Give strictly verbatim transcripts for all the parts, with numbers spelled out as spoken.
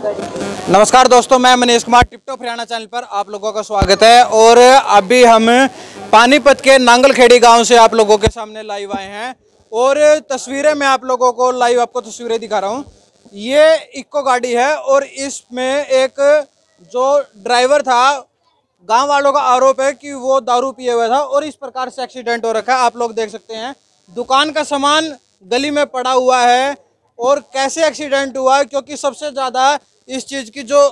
नमस्कार दोस्तों, मैं मनीष कुमार, टिपटॉप हरियाणा चैनल पर आप लोगों का स्वागत है। और अभी हम पानीपत के नांगलखेड़ी गांव से आप लोगों के सामने लाइव आए हैं और तस्वीरें मैं आप लोगों को लाइव आपको तस्वीरें दिखा रहा हूं। ये इक्को गाड़ी है और इसमें एक जो ड्राइवर था, गांव वालों का आरोप है कि वो दारू पिए हुआ था और इस प्रकार से एक्सीडेंट हो रखा है। आप लोग देख सकते हैं दुकान का सामान गली में पड़ा हुआ है और कैसे एक्सीडेंट हुआ, क्योंकि सबसे ज़्यादा इस चीज़ की जो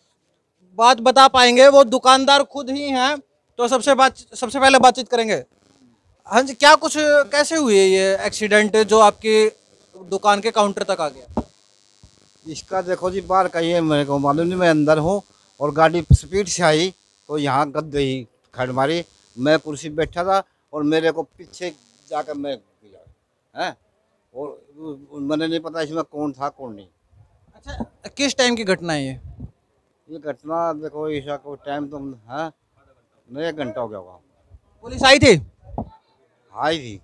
बात बता पाएंगे वो दुकानदार खुद ही हैं। तो सबसे बात सबसे पहले बातचीत करेंगे। हाँ जी, क्या कुछ कैसे हुई है ये एक्सीडेंट जो आपकी दुकान के काउंटर तक आ गया? इसका देखो जी, बाहर का ये मेरे को मालूम नहीं, मैं अंदर हूँ और गाड़ी स्पीड से आई तो यहाँ गद गई, खड़ मारी। मैं कुर्सी पे बैठा था और मेरे को पीछे जाकर मैं गिरा है और मैंने नहीं पता इसमें कौन था कौन नहीं। अच्छा, किस टाइम की घटना है ये? ये घटना देखो, ऐसा कोई टाइम तो है नहीं, एक घंटा हो गया होगा। पुलिस आई थी? आई थी।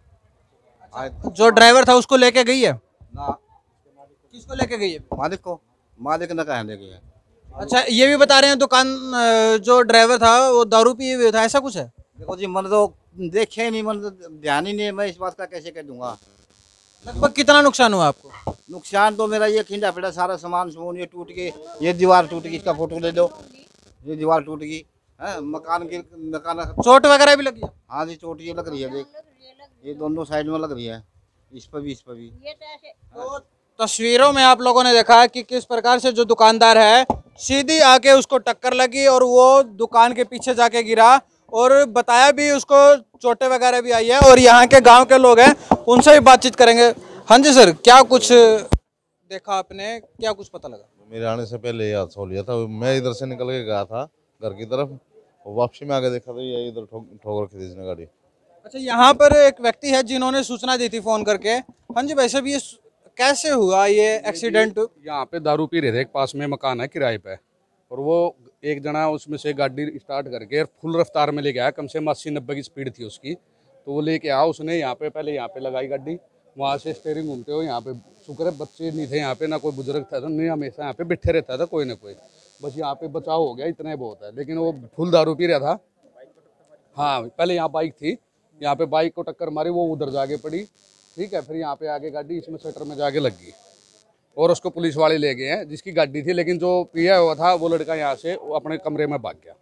आई जो ड्राइवर था उसको लेके गई है ना? किसको लेके गई है? मालिक को, मालिक ने कहा लेके गया। अच्छा, ये भी बता रहे हैं दुकान जो ड्राइवर था वो दारू पिए हुए था, ऐसा कुछ है? देखो जी, मन तो देखे ही नहीं, मन तो ध्यान ही नहीं है, मैं इस बात का कैसे कह दूंगा। लगभग कितना नुकसान हुआ आपको? नुकसान तो मेरा ये खिंडा पिंडा सारा सामान समून ये टूट गए, ये दीवार टूट गई, इसका फोटो ले लो, ये दीवार टूट गई है, मकान की मकान। चोट वगैरह भी लगी है? हाँ जी, चोट ये लग रही है, देख ये दोनों साइड में लग रही है, इस पर भी इस पर भी। तो तस्वीरों में आप लोगों ने देखा कि किस प्रकार से जो दुकानदार है सीधी आके उसको टक्कर लगी और वो दुकान के पीछे जाके गिरा और बताया भी उसको चोटें वगैरह भी आई है। और यहाँ के गांव के लोग हैं, उनसे भी बातचीत करेंगे। हाँ जी सर, क्या कुछ देखा आपने, क्या कुछ पता लगा? मेरे आने से पहले ये हादसा हो लिया था। मैं इधर से निकल के गया था घर की तरफ और वापसी में आगे देखा तो ये इधर ठोक ठोक रखी थी इसने गाड़ी। अच्छा, यहाँ पर एक व्यक्ति है जिन्होंने सूचना दी थी फोन करके। हाँ जी, वैसे भी ये कैसे हुआ ये एक्सीडेंट? यहाँ पे दारू पी रहे थे, एक पास में मकान है किराए पे, और वो एक जना उसमें से गाड़ी स्टार्ट करके फुल रफ्तार में लेके आया, कम से कम अस्सी नब्बे की स्पीड थी उसकी। तो वो लेके आया, उसने यहाँ पे पहले यहाँ पे लगाई गाड़ी, वहाँ से स्टेयरिंग घूमते हुए यहाँ पे, शुक्र है बच्चे नहीं थे यहाँ पे, ना कोई बुजुर्ग था, नहीं हमेशा यहाँ पे बैठे रहता था कोई ना कोई, बस यहाँ पे बचाव हो गया, इतना ही बहुत है। लेकिन वो फुल दारू पी रहा था। हाँ, पहले यहाँ बाइक थी, यहाँ पे बाइक को टक्कर मारी, वो उधर जाके पड़ी, ठीक है, फिर यहाँ पे आगे गाड़ी इसमें शटर में जाके लग गई और उसको पुलिस वाले ले गए हैं जिसकी गाड़ी थी। लेकिन जो पिया हुआ था वो लड़का यहाँ से वो अपने कमरे में भाग गया।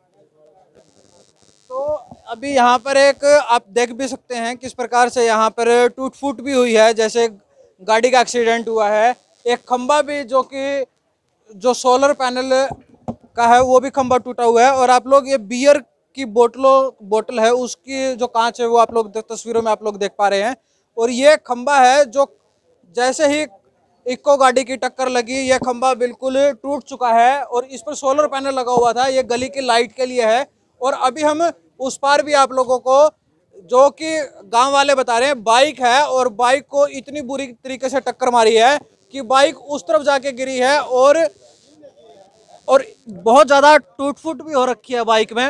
तो अभी यहाँ पर एक आप देख भी सकते हैं किस प्रकार से यहाँ पर टूट फूट भी हुई है, जैसे गाड़ी का एक्सीडेंट हुआ है। एक खंबा भी जो कि जो सोलर पैनल का है वो भी खंबा टूटा हुआ है। और आप लोग ये बियर की बोतलों बोतल है उसकी जो कांच है वो आप लोग तस्वीरों में आप लोग देख पा रहे हैं। और ये खंबा है जो जैसे ही इक्को गाड़ी की टक्कर लगी ये खंबा बिल्कुल टूट चुका है और इस पर सोलर पैनल लगा हुआ था, ये गली की लाइट के लिए है। और अभी हम उस पार भी आप लोगों को जो कि गांव वाले बता रहे हैं, बाइक है और बाइक को इतनी बुरी तरीके से टक्कर मारी है कि बाइक उस तरफ जाके गिरी है और और बहुत ज़्यादा टूट फूट भी हो रखी है बाइक में।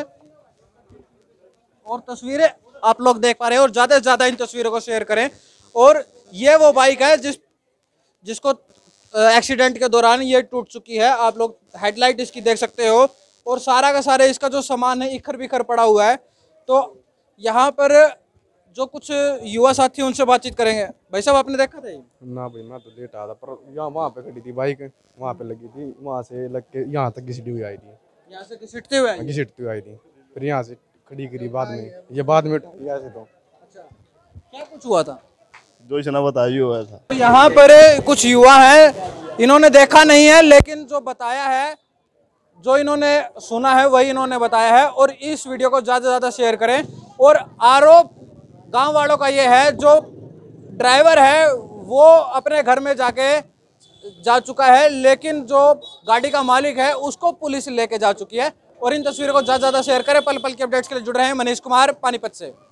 और तस्वीरें आप लोग देख पा रहे हैं और ज़्यादा से ज़्यादा इन तस्वीरों को शेयर करें। और ये वो बाइक है जिस जिसको एक्सीडेंट के दौरान ये टूट चुकी है। आप लोग हेडलाइट इसकी देख सकते हो और सारा का सारा इसका जो सामान है इखर बिखर पड़ा हुआ है। तो यहाँ पर जो कुछ युवा साथी उनसे बातचीत करेंगे। भाई साहब, आपने देखा था ये? ना भाई, मैं तो लेट आया था, पर यहाँ वहाँ पे खड़ी थी बाइक, वहाँ पे लगी थी, वहाँ से लग के यहाँ तक घिसटी हुई आई थी, यहाँ से घिसटते हुए आई? घिसटती हुई आई थी, फिर यहाँ से खड़ी करी बाद में, ये बाद में ऐसे। तो अच्छा, क्या कुछ हुआ था? जो इसने बताया हुआ था। तो यहाँ पर कुछ युवा हैं, इन्होंने देखा नहीं है लेकिन जो बताया है, जो इन्होंने सुना है वही इन्होंने बताया है। और इस वीडियो को ज़्यादा से ज़्यादा शेयर करें। और आरोप गांव वालों का ये है, जो ड्राइवर है वो अपने घर में जाके जा चुका है लेकिन जो गाड़ी का मालिक है उसको पुलिस लेके जा चुकी है। और इन तस्वीरों को ज़्यादा से ज़्यादा शेयर करें। पल पल के अपडेट्स के लिए जुड़ रहे हैं मनीष कुमार पानीपत से।